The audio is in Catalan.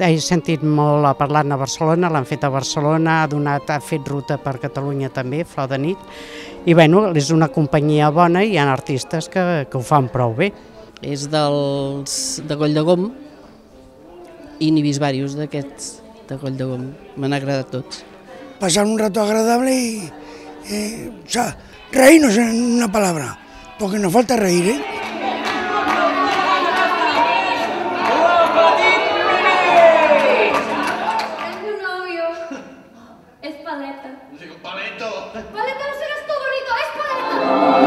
he sentit molt a parlar a Barcelona, l'han fet a Barcelona, ha fet ruta per Catalunya també, Flor de nit, i bueno, és una companyia bona i hi ha artistes que ho fan prou bé. És de Coll de Gom i n'hi he vist diversos d'aquests de Coll de Gom, m'han agradat tots. Pasar un rato agradable y o sea, reírnos en una palabra, porque nos falta reír, ¿eh? Tengo un novio, es paleta. Paleto. Paleta no serás tú, bonito, es paleta.